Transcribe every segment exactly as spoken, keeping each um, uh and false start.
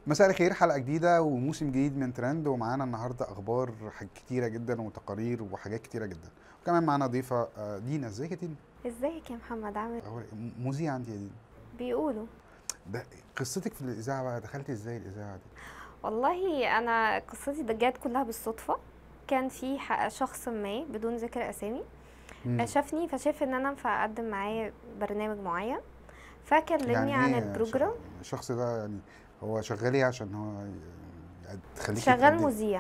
مساء الخير، حلقة جديدة وموسم جديد من ترند، ومعانا النهارده أخبار حاجات كتيرة جدا وتقارير وحاجات كتيرة جدا، وكمان معانا ضيفة آه، دينا. ازيك يا دينا؟ ازيك يا محمد، عامل أخبار إيه؟ م- مذيعة أنت يا دينا؟ بيقولوا. ده قصتك في الإذاعة بقى، دخلتي ازاي الإذاعة دي؟ والله انا قصتي ده جت كلها بالصدفه. كان في ح- شخص ما بدون ذكر اسامي مم. شافني، فشاف ان انا ينفع اقدم معاه برنامج معين، فكلمني عن إيه البروجرام. ش- الشخص ده يعني هو شغال ايه عشان هو ي- تخليكي شغال تقدمي؟ مذيع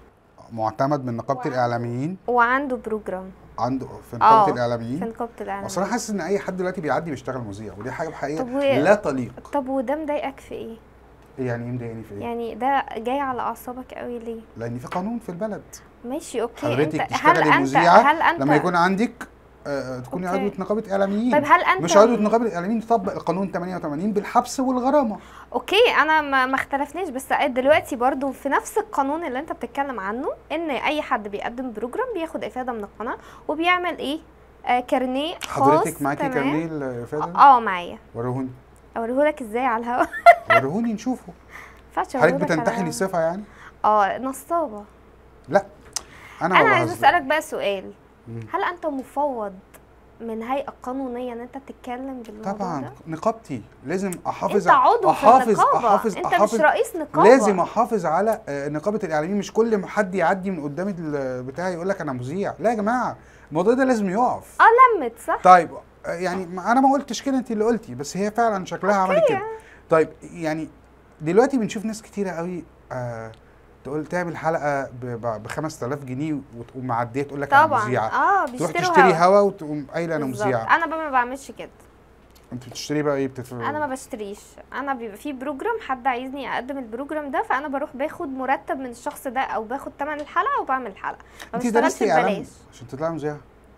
معتمد من نقابة وعنده- الإعلاميين؟ وعنده بروجرام عنده في نقابة في الإعلاميين؟ نقابه الاعلام. أصل أنا حاسس إن أي حد دلوقتي بيعدي بيشتغل مذيع، ودي حاجة بحقيقة طب و- لا تليق. طب وده مضايقك في ايه؟ يعني إيه مضايقني في إيه؟ يعني ده جاي على اعصابك قوي ليه؟ لأن في قانون في البلد. ماشي اوكي. حضرتك انت هل تشتغلي انت مذيعة هل انت لما يكون عندك آه، تكوني أوكي. عضوة نقابة إعلاميين. طيب هل انت مش عضوة نقابة الإعلاميين تطبق القانون ثمانية وثمانين بالحبس والغرامة. اوكي، انا ما ما اختلفناش، بس دلوقتي برضو في نفس القانون اللي انت بتتكلم عنه ان اي حد بيقدم بروجرام بياخد افاده من القناه وبيعمل ايه، آه كارنيه خاص. حضرتك معاكي تمام. كارنيه الإفادة؟ اه معايا. وريهوني اوريهولك ازاي على الهوا؟ وريهوني نشوفه. ينفعش حضرتك أوريهولك على بتنتحلي الهوا؟ الصفة يعني؟ اه نصابه. لا أنا انا ما عايز بهزر. اسالك بقى سؤال، مم. هل انت مفوض من هيئه قانونيه ان انت تتكلم بالموضوع طبعا ده؟ نقابتي لازم احافظ انت عضو احافظ في النقابه، احافظ انت احافظ مش رئيس نقابه. لازم احافظ على آه، نقابه الاعلاميين. مش كل ما حد يعدي من قدام البتاع يقول لك انا مذيع. لا يا جماعه، الموضوع ده لازم يقف. اه لمت صح. طيب آه، يعني ما- انا ما قلتش كده، انت اللي قلتي، بس هي فعلا شكلها عملت كده. طيب يعني دلوقتي بنشوف ناس كتيره قوي آه تقول تعمل حلقه ب خمسة آلاف جنيه وتقوم معديه تقول لك انا طبعا مذيعه. اه تروح بيشتروا تشتري هوا. هوا وتقوم قايله انا بالظبط. مذيعه. انا بقى ما بعملش كده. انت بتشتري بقى ايه؟ بتدفع؟ انا ما بشتريش، انا بيبقى في بروجرام حد عايزني اقدم البروجرام ده، فانا بروح باخد مرتب من الشخص ده او باخد ثمن الحلقه وبعمل الحلقه. ما انت بشتغلش درستي اعلام ببلاش. عشان تطلعي مذيعه؟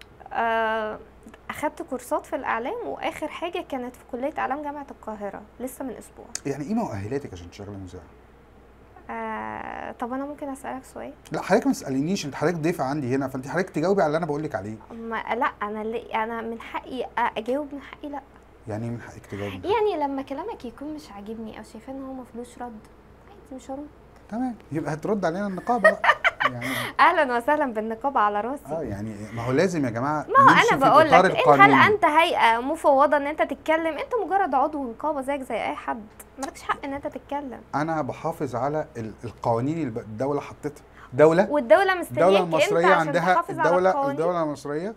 آه اخدت كورسات في الاعلام، واخر حاجه كانت في كليه اعلام جامعه القاهره لسه من اسبوع. يعني ايه مؤهلاتك عشان تشتغلي مذيعه؟ آه طب انا ممكن اسالك سؤال؟ لا حضرتك ما تسالينيش، انت حضرتك ضيفه عندي هنا، فانت حضرتك تجاوبي على اللي انا بقول لك عليه. ما لا انا اللي انا من حقي اجاوب، من حقي لا. يعني ايه من حقك تجاوبي؟ يعني لما كلامك يكون مش عاجبني او شايفاه ان هو ما فيهوش رد، عادي مش هرد. تمام، يبقى هترد علينا النقابه بقى. يعني اهلا وسهلا بالنقابه على راسي. اه يعني ما هو لازم يا جماعه ما هو نمشي انا في بقول لك، الإطار إن القانوني. هل انت هيئه مفوضه ان انت تتكلم؟ انت مجرد عضو نقابه زيك زي اي حد، مالكش حق ان انت تتكلم. انا بحافظ على ال- القوانين اللي الدوله حطتها. دوله والدوله مستنياك الدوله انت المصريه عشان عندها تحافظ على الدوله القوانين. الدوله المصريه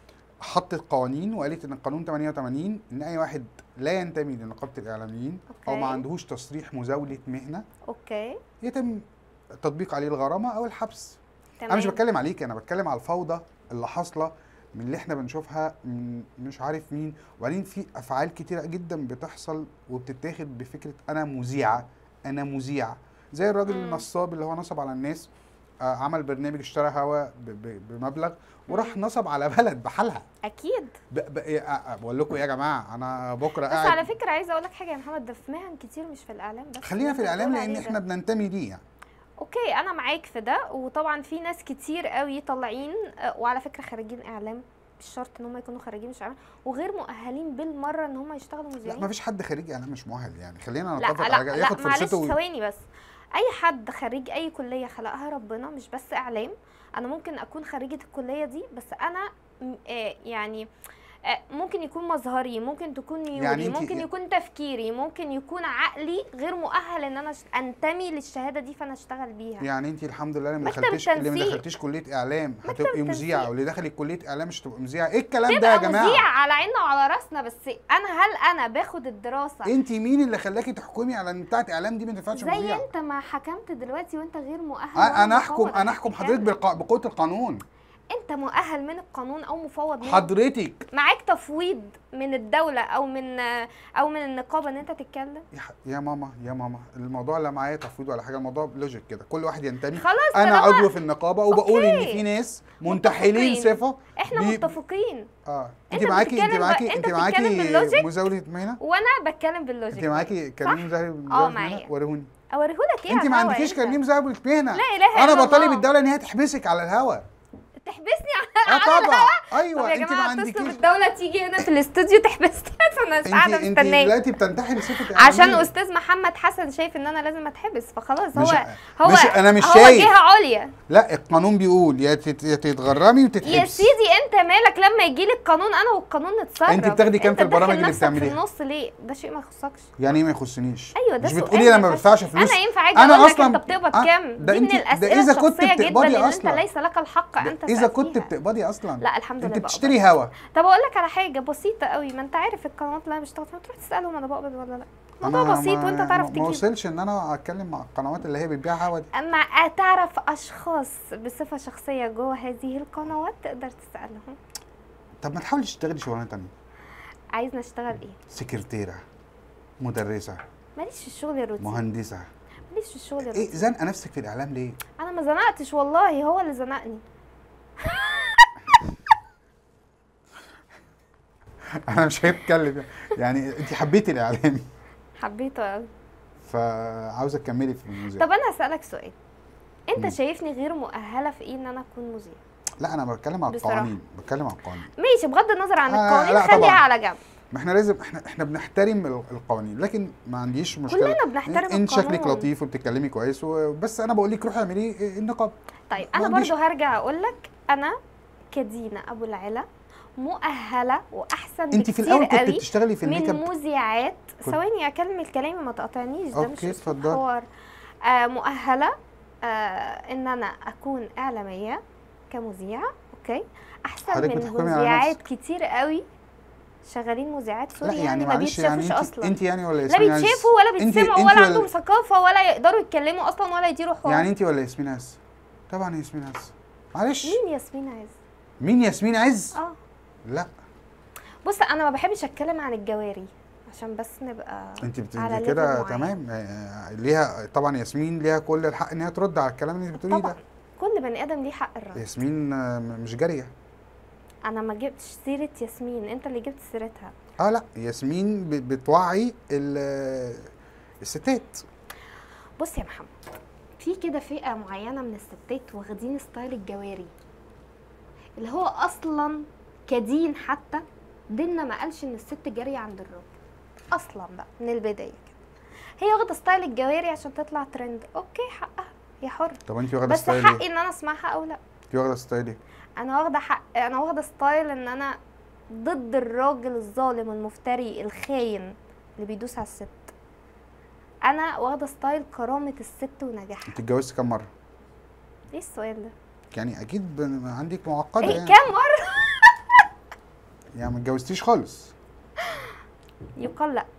حطت قوانين وقالت ان القانون ثمانية وثمانين ان اي واحد لا ينتمي لنقابه الاعلاميين او ما أوكي. عندهوش تصريح مزاوله مهنه اوكي يتم تطبيق عليه الغرامه او الحبس. تمام. انا مش بتكلم عليك، انا بتكلم على الفوضى اللي حاصله من اللي احنا بنشوفها من مش عارف مين. وبعدين في افعال كتيره جدا بتحصل وبتتاخد بفكره انا مذيعه انا مذيع، زي الراجل مم. النصاب اللي هو نصب على الناس. آه عمل برنامج اشترى هوا ب- ب- بمبلغ وراح نصب على بلد بحالها. اكيد. ب- ب- إيه، آه، آه، بقول لكم إيه يا جماعه، انا بكره بس قاعد. على فكره عايزه اقول لك حاجه يا محمد، ده في مهن كتير مش في الاعلام بس. خلينا في اللي أنت الاعلام بتقول لان عليه احنا ده. بننتمي ليه يعني. اوكي انا معاك في ده، وطبعا في ناس كتير قوي طالعين، آه، وعلى فكره خريجين اعلام، مش شرط ان هم يكونوا خريجين مش اعلام، وغير مؤهلين بالمره ان هم يشتغلوا لا مذيعين. ما فيش حد خريج اعلام مش مؤهل يعني، خلينا لا نتفق لا على حاجه ياخد لا معلش فرصته. ثواني بس. اي حد خريج اي كليه خلقها ربنا، مش بس اعلام. انا ممكن اكون خريجه الكليه دي، بس انا م- آه يعني آه ممكن يكون مظهري، ممكن تكون ميولي، يعني انتي- ممكن يكون تفكيري، ممكن يكون عقلي غير مؤهل ان انا ش- انتمي للشهاده دي فانا اشتغل بيها. يعني انت الحمد لله اللي ما مكتب دخلتيش اللي ما التنسيق. دخلتيش كليه اعلام مكتب هتبقي التنسيق. مذيعه، واللي دخلت كليه اعلام مش هتبقى مذيعه. ايه الكلام ده يا تبقى جماعه؟ مذيع على عيننا وعلى راسنا، بس انا هل انا باخد الدراسه انت مين اللي خلاكي تحكمي على ان بتاعه اعلام دي ما تنفعش زي مذيعه؟ انت ما حكمت دلوقتي وانت غير مؤهل؟ أ- انا ولا احكم مفوض انا إنك احكم تتكلم. حضرتك بالق- بقوه القانون. انت مؤهل من القانون او مفوض منه؟ حضرتك معاك تفويض من الدوله او من او من النقابه ان انت تتكلم؟ يا, ح- يا ماما يا ماما الموضوع لا معايا تفويض ولا حاجه، الموضوع لوجيك كده، كل واحد ينتمي. خلاص انا طالما عضو في النقابه وبقول ان أوكي. في ناس منتحلين متفقين. صفه. احنا بي- متفقين، اه انت انت معاكي انت بتتكلم ب- معاكي انت انت بتتكلم معاكي باللوجيك مزاوله مهنه. وانا بتكلم باللوجيك. انت معاكي كريم زهري اه معايا. وريهوني. اوريهولك ايه انت على ما الهوا عندكيش انت؟ كريم زهري مهنه. لا اله الا انا الله. بطالب الدوله ان هي تحبسك على الهوا. تحبسني اه على طبعا طب ايوه يا انت ما جماعه اتصلوا عندكيش. بالدوله تيجي هنا في الاستوديو تحبسني انا انت قاعده انت مستنيه دلوقتي بتنتحري صفه عشان إعلامية. استاذ محمد حسن شايف ان انا لازم اتحبس فخلاص. هو مش هو مش انا مش هو شايف. جهه عليا. لا القانون بيقول يا تت- يا تتغرمي وتتحبسي. يا سيدي انت مالك لما يجي لك قانون، انا والقانون نتصرف. انت بتاخدي كام انت في البرامج داخل اللي نفسك بتعمليها؟ في النص ليه؟ ده شيء ما يخصكش. يعني ايه ما يخصنيش؟ ايوه ده مش سؤال بتقولي انا ما ينفعش- بدفعش فلوس؟ انا ينفع اجي أنا اقول لك أصلاً- انت بتقبض آه، كام؟ ده دي انت- من ده الاسئله إذا كنت الشخصيه جدا بتقبضي اللي انت أصلاً. ليس لك الحق ان تسال اذا كنت فيها. بتقبضي اصلا. لا الحمد لله انت بقبض. بتشتري هوا. طب اقول لك على حاجه بسيطه قوي، ما انت عارف القنوات اللي انا بشتغل فيها تروح تسالهم انا بقبض ولا لا. موضوع أنا بسيط ما- وانت تعرف ما تجيب. وصلش ان انا اتكلم مع القنوات اللي هي بتبيع هوا دي. اما تعرف اشخاص بصفه شخصيه جوه هذه القنوات تقدر تسالهم. طب ما تحاولي تشتغلي شغلانه تانية. عايزني اشتغل ايه؟ سكرتيره، مدرسه، ماليش في الشغل الروتيني. مهندسه. ماليش في الشغل ايه الروتيني. زنقه نفسك في الاعلام ليه؟ انا ما زنقتش والله، هو اللي زنقني. انا مش هتكلم يعني انت حبيتي الاعلام حبيته قوي. فعاوزه تكملي في المذيع. طب انا هسالك سؤال، انت مم. شايفني غير مؤهله في ايه ان انا اكون مذيع؟ لا انا بتكلم على بصراحة. القوانين، بتكلم على القوانين. ماشي بغض النظر عن آه، القوانين لا خليها طبعاً. على جنب. ما احنا لازم احنا احنا بنحترم ال- القوانين، لكن ما عنديش مشكله. كلنا بنحترم انت شكلك القانون. لطيف وبتتكلمي كويس و... بس انا بقول لك روحي اعملي النقاب. طيب ما انا عنديش- برضو هرجع اقول لك، انا كدينا ابو العلا مؤهله واحسن انت في بكتير الاول كنت قوي بتشتغلي في الميك من اب. مذيعات. كنت- ثواني اكلم كلامي ما تقاطعنيش، ده مش اوكي اسلوب اتفضلي. حوار. آه مؤهله آه ان انا اكون اعلاميه كمذيعه، اوكي، احسن حضرتك من بتحكمي على مذيعات نفسك. كتير قوي شغالين مذيعات لا سوري يعني يعني ما معلش يعني بيتشافوش انت اصلا. انت يعني ولا لا ياسمين عز؟ بيتشافوا ولا انت- بيتسمعوا انت ولا ولا- عندهم ثقافه ولا يقدروا يتكلموا اصلا ولا يديروا حوار. يعني انت ولا ياسمين عز؟ طبعا ياسمين عز. معلش مين ياسمين عز؟ مين ياسمين عز؟ اه لا بص انا ما بحبش اتكلم عن الجواري عشان بس نبقى انت بت- على انت level كده معين. تمام. آه، ليها طبعا ياسمين ليها كل الحق ان هي ترد على الكلام اللي انت بتقوليه طبعا ده. كل بني ادم ليه حق الرد. ياسمين آه، م- مش جاريه. انا ما جبتش سيره ياسمين، انت اللي جبت سيرتها. اه لا ياسمين ب- بتوعي ال- الستات. بص يا محمد، في كده فئه معينه من الستات واخدين ستايل الجواري اللي هو اصلا كدين، حتى ديننا ما قالش ان الست جاريه عند الراجل اصلا بقى من البدايه كده. هي واخده ستايل الجواري عشان تطلع ترند، اوكي حقها، هي حره. طب انت واخده بس ستايل حقي ايه؟ ان انا اسمعها او لا. انت واخده ستايل ايه؟ انا واخده حق، انا واخده ستايل ان انا ضد الراجل الظالم المفتري الخاين اللي بيدوس على الست. انا واخده ستايل كرامه الست ونجاحها. انت اتجوزتي كام مره؟ ايه السؤال ده؟ يعني اكيد ب- عندك معقده ايه يعني. كام مره؟ يعني ما اتجوزتيش خالص؟ يقال لا.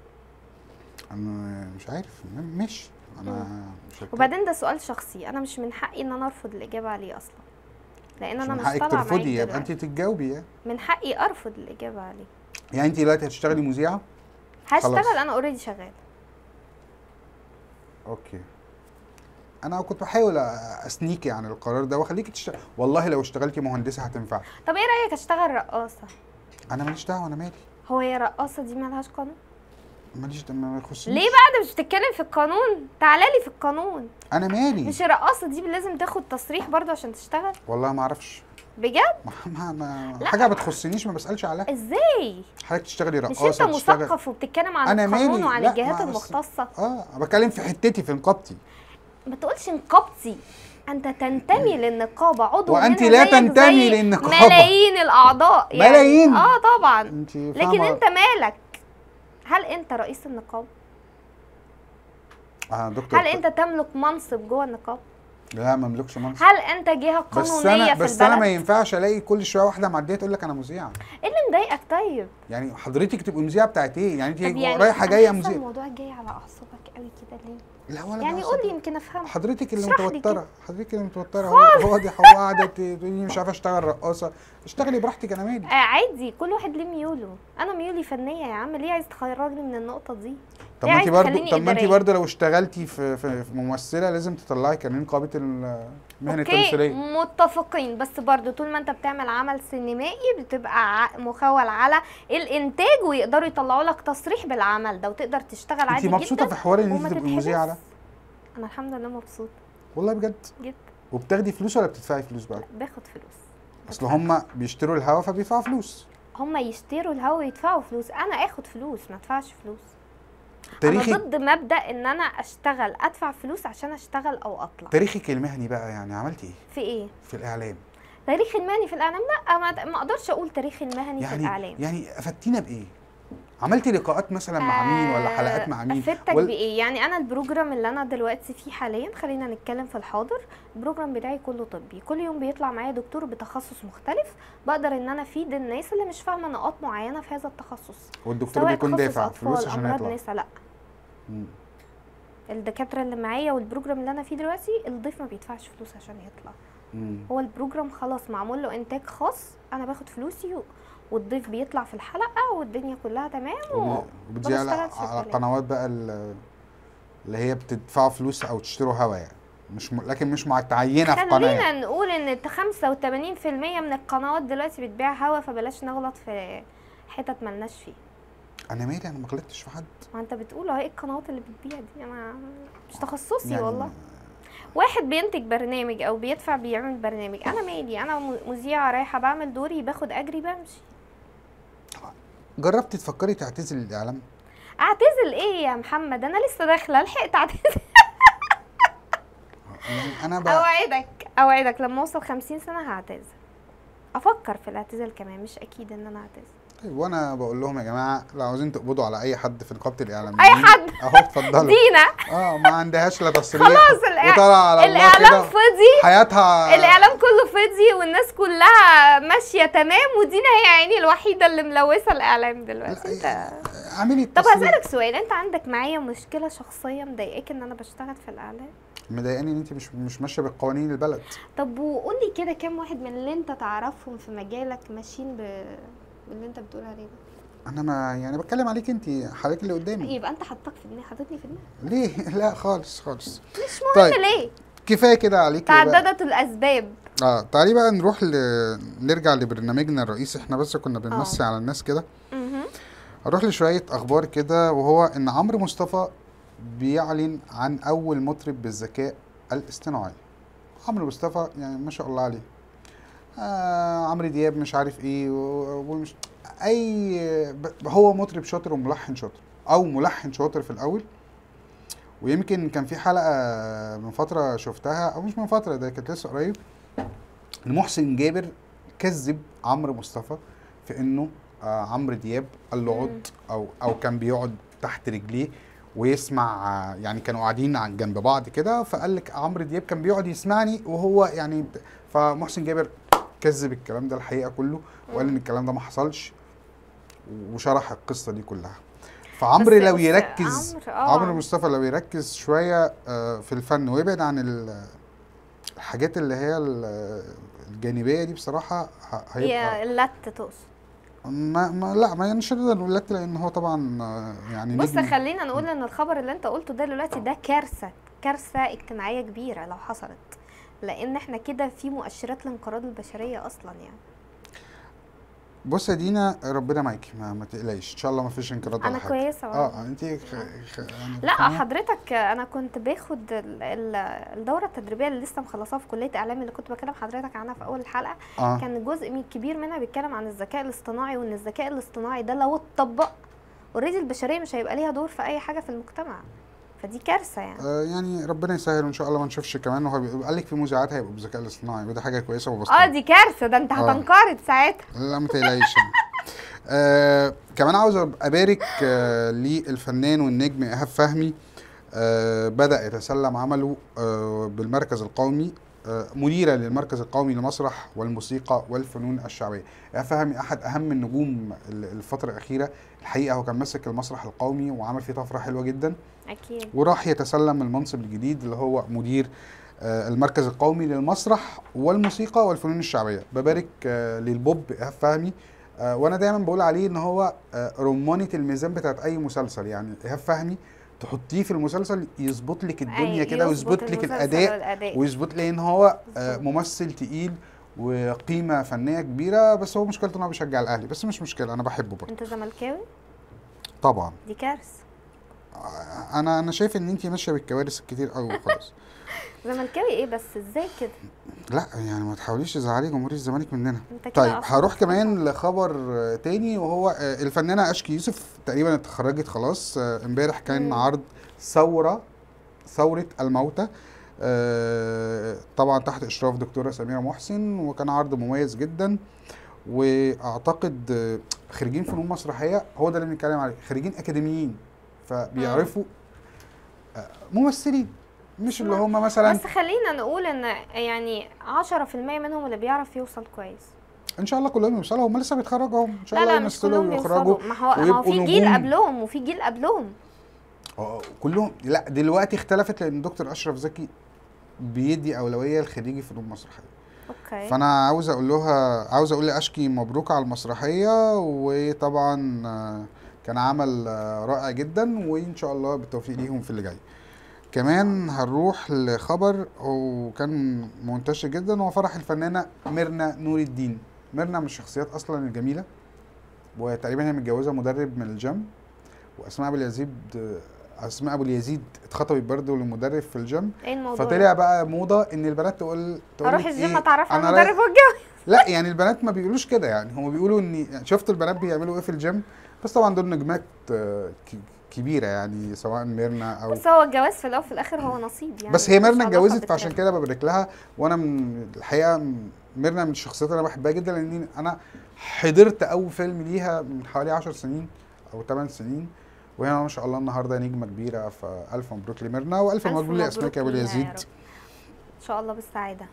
انا مش عارف م- مش انا مش هتكلم. وبعدين ده سؤال شخصي، انا مش من حقي ان انا ارفض الاجابه عليه اصلا، لان مش انا من مش حقك طالعه معاك ترفضي يبقى انت دلوقتي. تتجاوبي يعني. من حقي ارفض الاجابه عليه. يعني انت دلوقتي هتشتغلي مذيعه؟ هشتغل، خلاص. انا اوريدي شغاله. اوكي. انا كنت بحاول اسنيكي عن القرار ده واخليكي تشتغلي. والله لو اشتغلتي مهندسه هتنفع. طب ايه رايك اشتغل رقاصه؟ انا ماليش دعوه، انا مالي. هو هي رقاصه دي مالهاش قانون؟ ماليش دعوه، ما يخصنيش. ليه بقى ده مش بتتكلم في القانون؟ تعالى لي في القانون. انا مالي. مش الرقاصه دي لازم تاخد تصريح برضو عشان تشتغل؟ والله ما اعرفش. بجد؟ ما ما, ما لا. حاجه ما بتخصنيش ما بسالش عليها. ازاي؟ حضرتك تشتغلي مش رقاصه انت تشتغل. مثقف وبتتكلم عن أنا القانون مالي. وعن لا، الجهات ما بس- المختصه؟ اه بتكلم في حتتي في نقابتي. ما تقولش نقابتي، انت تنتمي للنقابه، عضو وأنت منها لا زيك تنتمي زي للنقابة. ملايين الاعضاء يعني. ملايين؟ اه طبعا. انت لكن انت مالك؟ هل انت رئيس النقابه؟ اه دكتور. هل انت تملك منصب جوه النقابه؟ لا ما املكش منصب. هل انت جهه بس قانونيه انا في بس البلد؟ انا ما ينفعش الاقي كل شويه واحده معديه تقول لك انا مذيعه. ايه اللي مضايقك طيب؟ يعني حضرتك تبقي مذيعه بتاعت ايه؟ يعني انت طب يعني رايحه أنا جايه حاسة مذيعه. الموضوع جاي على اعصابك قوي كده ليه؟ لا ولا يعني ده قول لي أصلاً. يمكن افهم. حضرتك اللي اشرح لي متوتره، كده. حضرتك اللي متوتره. هو هو دي هو قاعده تقولي مش عارفه اشتغل رقاصه. اشتغلي براحتك انا مالي. آه عادي، كل واحد ليه ميوله. انا ميولي فنيه يا عم، ليه عايز تخرجني من النقطه دي؟ طب ليه ما انت عايز برضه تخليني طب ما انت إدارية؟ برضه لو اشتغلتي في, في, في ممثله لازم تطلعي كارنيه نقابه المهن اوكي التمثيليه. متفقين، بس برضو طول ما انت بتعمل عمل سينمائي بتبقى ع- مخول على الانتاج ويقدروا يطلعوا لك تصريح بالعمل ده وتقدر تشتغل انت عادي مبسوطه جدا في حوار ان وما انت تبقي تتحبس. مذيعه ده؟ انا الحمد لله مبسوطه والله بجد؟ جدا. وبتاخدي فلوس ولا بتدفعي فلوس بقى؟ باخد فلوس. اصل هم بيشتروا الهوا فبيدفعوا فلوس. هم يشتروا الهوا ويدفعوا فلوس، انا اخد فلوس ما ادفعش فلوس. تاريخي انا ضد مبدا ان انا اشتغل ادفع فلوس عشان اشتغل او اطلع. تاريخك المهني بقى يعني عملتي ايه في ايه؟ في الاعلام؟ تاريخي المهني في الاعلام لا، ما ما اقدرش اقول تاريخي المهني يعني في الاعلام. يعني افدتينا بايه؟ عملتي لقاءات مثلا مع مين ولا حلقات مع مين؟ افدتك وال... بايه؟ يعني انا البروجرام اللي انا دلوقتي فيه حاليا، خلينا نتكلم في الحاضر، البروجرام بتاعي كله طبي، كل يوم بيطلع معايا دكتور بتخصص مختلف، بقدر ان انا افيد الناس اللي مش فاهمه نقاط معينه في هذا التخصص. والدكتور بيكون دافع فلوس عشان امراض يطلع؟ نسا لا. مم. الدكاتره اللي معايا والبروجرام اللي انا فيه دلوقتي الضيف ما بيدفعش فلوس عشان يطلع. مم. هو البروجرام خلاص معمول له انتاج خاص، انا باخد فلوسي والضيف بيطلع في الحلقه والدنيا كلها تمام. وبتذيع على, على قنوات بقى اللي هي بتدفعوا فلوس او تشتروا هوا يعني، مش م... لكن مش متعينه في قناه. خلينا نقول ان خمسة وثمانين في المية من القنوات دلوقتي بتبيع هوا، فبلاش نغلط في حتت ملناش فيه. انا مالي، انا ما غلطتش في حد. ما انت بتقول اهي القنوات اللي بتبيع دي، انا مش تخصصي يعني والله. واحد بينتج برنامج او بيدفع بيعمل برنامج، انا مالي، انا مذيعه رايحه بعمل دوري باخد اجري بمشي. جربتي تفكري تعتزلي الاعلام؟ اعتزل ايه يا محمد؟ انا لسه داخله، لحقت اعتزل؟ انا بقى اوعدك اوعدك لما اوصل خمسين سنه هعتزل. افكر في الاعتزال كمان، مش اكيد ان انا اعتزل. طيب وانا بقول لهم يا جماعه لو عاوزين تقبضوا على اي حد في نقابه الاعلام، اي حد اهو اتفضلوا. دينا اه ما عندهاش لا تصريح خلاص الإع... وطلع على الله الاعلام فضي، حياتها الاعلام كله فضي والناس كلها ماشيه تمام، ودينا هي عيني الوحيده اللي ملوثه الاعلام دلوقتي. انت اعملي طب التصريح. هسألك سؤال، انت عندك معايا مشكله شخصيه مضايقاك ان انا بشتغل في الاعلام؟ مضايقاني ان انت مش مش ماشيه بقوانين البلد. طب وقول لي كده كام واحد من اللي انت تعرفهم في مجالك ماشيين ب... باللي انت بتقول عليه ده؟ انا ما يعني بتكلم عليك انت، حضرتك اللي قدامي. يبقى انت حطك في دماغي، حاططني في دماغي ليه؟ لا خالص خالص. مش مهم. طيب. ليه؟ كفايه كده عليك. تعددت الاسباب. اه تعالي بقى نروح ل... نرجع لبرنامجنا الرئيسي، احنا بس كنا بنمسي على الناس كده. اها هنروح لشويه اخبار كده، وهو ان عمرو مصطفى بيعلن عن اول مطرب بالذكاء الاصطناعي. عمرو مصطفى يعني ما شاء الله عليه، آه عمرو دياب مش عارف ايه ومش اي، هو مطرب شاطر وملحن شاطر، او ملحن شاطر في الاول. ويمكن كان في حلقه من فتره شفتها، او مش من فتره، ده كانت لسه قريب، ان محسن جابر كذب عمرو مصطفى في انه آه عمرو دياب قال له اقعد، او او كان بيقعد تحت رجليه ويسمع، آه يعني كانوا قاعدين عن جنب بعض كده، فقال لك عمرو دياب كان بيقعد يسمعني وهو يعني، فمحسن جابر كذب الكلام ده الحقيقه كله، وقال ان الكلام ده ما حصلش، وشرح القصه دي كلها. فعمرو لو يركز، عمرو مصطفى لو يركز شويه في الفن ويبعد عن الحاجات اللي هي الجانبيه دي، بصراحه هيبقى اللت تقصد. ما, ما لا ما مش هنقدر نقول لت، لان هو طبعا يعني بص خلينا نقول ان الخبر اللي انت قلته ده دلوقتي ده كارثه، كارثه اجتماعيه كبيره لو حصلت، لان احنا كده في مؤشرات لانقراض البشريه اصلا يعني. بص يا دينا ربنا معاكي، ما, ما تقلقيش ان شاء الله ما فيش انقراض ولا انا حاجه. كويسه اه انت خ... خ... يعني لا حضرتك، انا كنت باخد الدوره التدريبيه اللي لسه مخلصاها في كليه اعلام اللي كنت بكلم حضرتك عنها في اول الحلقه. آه. كان جزء كبير منها بيتكلم عن الذكاء الاصطناعي، وان الذكاء الاصطناعي ده لو اتطبق اوريدي البشريه مش هيبقى ليها دور في اي حاجه في المجتمع، فدي كارثه يعني. آه يعني ربنا يسهل وان شاء الله ما نشوفش كمان. وهو قال لك في مذيعات هيبقوا بالذكاء الاصطناعي، وده حاجه كويسه وبسيطه. اه دي كارثه، ده انت هتنقرض ساعتها. لا ما تقلقيش. آه كمان عاوز ابارك آه للفنان والنجم ايهاب فهمي، آه بدا يتسلم عمله آه بالمركز القومي، آه مديره للمركز القومي للمسرح والموسيقى والفنون الشعبيه. ايهاب فهمي احد اهم النجوم الفتره الاخيره، الحقيقه هو كان ماسك المسرح القومي وعمل فيه طفره حلوه جدا اكيد، وراح يتسلم المنصب الجديد اللي هو مدير آه المركز القومي للمسرح والموسيقى والفنون الشعبيه. ببارك آه للبوب ايهاب فهمي، آه وانا دايما بقول عليه ان هو آه رمانه الميزان بتاعت اي مسلسل. يعني ايهاب فهمي تحطيه في المسلسل يظبط لك الدنيا كده، ويظبط لك الاداء، ويظبط لك ان هو آه ممثل تقيل وقيمه فنيه كبيره. بس هو مشكلته ان هو بيشجع الاهلي، بس مش مشكله انا بحبه برضه. انت زملكاوي؟ طبعا. دي كارثه. انا انا شايف ان انت ماشيه بالكوارث الكتير قوي وخلاص. زملكاوي ايه بس؟ ازاي كده؟ لا يعني ما تحاوليش تزعلي جمهور الزمالك مننا. انت كده طيب أصلاً هروح كمان بتفهم. لخبر آه، تاني، وهو آه، الفنانه اشكي يوسف تقريبا اتخرجت خلاص. آه، امبارح كان مم. عرض ثوره ثوره الموتى، آه، طبعا تحت اشراف دكتوره سميره محسن، وكان عرض مميز جدا. واعتقد آه، خريجين فنون مسرحيه هو ده اللي بنتكلم عليه، خريجين اكاديميين مم. فبيعرفوا آه، ممثلين، مش اللي لا، هم مثلا. بس خلينا نقول ان يعني عشرة في المية منهم اللي بيعرف يوصل كويس. ان شاء الله كلهم يوصلوا، هم لسه بيتخرجوا اهم، ان شاء لا الله لا، مش يمثلوا كلهم ويخرجوا بيوصلوا، ما هو ما هو ويبقوا في جيل نجوم. قبلهم وفي جيل قبلهم. اه كلهم. لا دلوقتي اختلفت لان دكتور اشرف زكي بيدي اولويه لخريجي فنون مسرحيه. اوكي. فانا عاوز اقول لها، عاوز اقول لاشكي مبروك على المسرحيه، وطبعا آه، كان عمل آه، رائع جدا، وان شاء الله بالتوفيق ليهم في اللي جاي. كمان هنروح لخبر وكان منتشر جدا، هو فرح الفنانه ميرنا نور الدين. ميرنا من الشخصيات اصلا الجميله، وتقريبا هي متجوزه مدرب من الجيم. واسماء ابو اليزيد اسماء ابو اليزيد اتخطبت برضه لمدرب في الجيم. ايه الموضوع فطلع ده؟ بقى موضه ان البنات تقول تقول اروح لك الجيم ايه، اتعرف على انا المدرب رايح. والجو. لا يعني البنات ما بيقولوش كده، يعني هم بيقولوا ان يعني شفتوا البنات بيعملوا ايه في الجيم. بس طبعا دول نجمات آه، ك- كبيره يعني، سواء ميرنا او بس هو الجواز في الاول وفي الاخر هو نصيب يعني. بس هي ملوش ميرنا علاقة اتجوزت، فعشان بالتربية. كده ببارك لها. وانا من الحقيقه م- ميرنا من الشخصيات اللي انا بحبها جدا، لان انا حضرت اول فيلم ليها من حوالي عشر سنين او ثمان سنين، وهي ما شاء الله النهارده نجمه كبيره. فالف مبروك لميرنا، والف ألف مبروك لاسماء مبروك ابو ليها يا اليزيد. رب. ان شاء الله بالسعادة.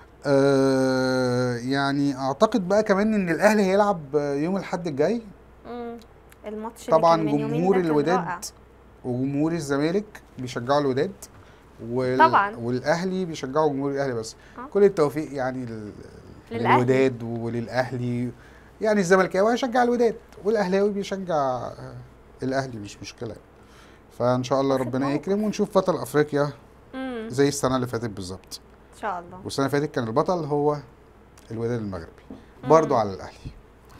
آه يعني اعتقد بقى كمان ان الاهلي هيلعب يوم الاحد الجاي. امم الماتش اللي طبعا كان من يومين جمهور ده كان الوداد رائع. وجمهور الزمالك بيشجعوا الوداد، وال... طبعا. والاهلي بيشجعوا جمهور الاهلي بس. آه. كل التوفيق يعني لل... للأهلي. للوداد وللاهلي. يعني الزملكاوي هيشجع الوداد والاهلاوي بيشجع آه، الاهلي، مش مشكله. فان شاء الله واخد ربنا موقف. يكرم ونشوف بطل افريقيا امم زي السنه اللي فاتت بالظبط. ان شاء الله. والسنه اللي فاتت كان البطل هو الوداد المغربي، برضو مم. على الاهلي.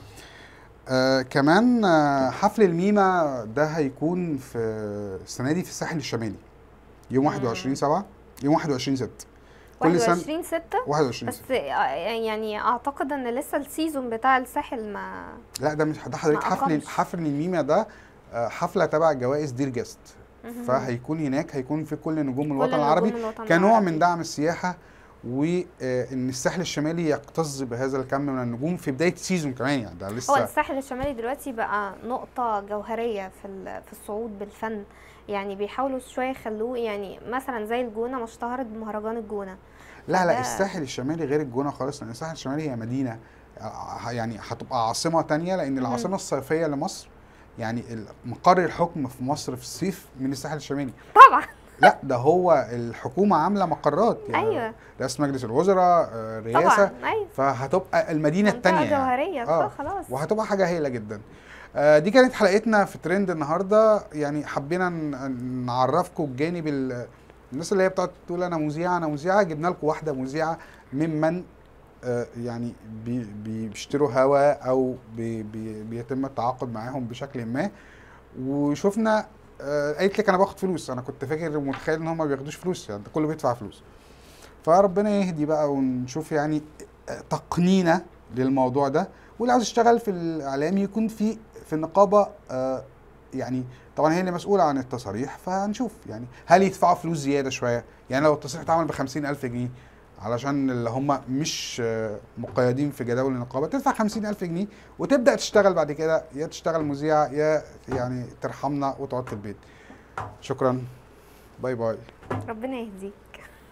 آه كمان آه حفل الميمة ده هيكون في السنة دي في الساحل الشمالي يوم واحد وعشرين سبعة، يوم واحد وعشرين ستة كل سنة. واحد وعشرين ستة. واحد وعشرين بس ستة. يعني اعتقد ان لسه السيزون بتاع الساحل ما لا ده مش ده حضرتك، ما حفل أقامش. حفل الميمة ده آه، حفلة تبع جوائز دير جاست. مهم. فهيكون هناك، هيكون في كل نجوم كل الوطن نجوم العربي الوطن كنوع العربي. من دعم السياحة، وان الساحل الشمالي يكتظ بهذا الكم من النجوم في بداية سيزون كمان. يعني ده هو لسه الساحل الشمالي دلوقتي بقى نقطة جوهرية في ال- في الصعود بالفن. يعني بيحاولوا شوية يخلوه يعني مثلا زي الجونة ما اشتهرت بمهرجان الجونة. لا لا فده- الساحل الشمالي غير الجونة خالص، لأن الساحل الشمالي هي مدينة آه، يعني هتبقى عاصمة تانية، لأن مهم. العاصمة الصيفية لمصر يعني ال- مقر الحكم في مصر في الصيف من الساحل الشمالي. طبعا. لا ده هو الحكومة عاملة مقرات يعني ايوه رئاسة مجلس الوزراء آه، رئاسة. طبعا. ايوه فهتبقى المدينة منطقة التانية يعني. جوهرية. اه خلاص. وهتبقى حاجة هايلة جدا. آه، دي كانت حلقتنا في ترند النهارده. يعني حبينا ن- نعرفكم بجانب ال- الناس اللي هي بتقعد تقول انا مذيعه انا مذيعه. جبنا لكم واحده مذيعه ممن آه، يعني بي- بي- بيشتروا هوا او بي بي بيتم التعاقد معاهم بشكل ما. وشفنا آه، قالت لك انا باخد فلوس. انا كنت فاكر ومتخيل ان هم ما بياخدوش فلوس، يعني ده كله بيدفع فلوس. فربنا يهدي بقى ونشوف يعني تقنينه للموضوع ده. واللي عاوز يشتغل في الاعلام يكون في في النقابه آه يعني طبعا هي اللي مسؤوله عن التصاريح. فهنشوف يعني هل يدفعوا فلوس زياده شويه. يعني لو التصريح اتعمل ب خمسين ألف جنيه علشان اللي هم مش آه مقيدين في جداول النقابه، تدفع خمسين ألف جنيه وتبدا تشتغل بعد كده، يا تشتغل مذيعه يا يعني ترحمنا وتقعد في البيت. شكرا، باي باي. ربنا يهديك.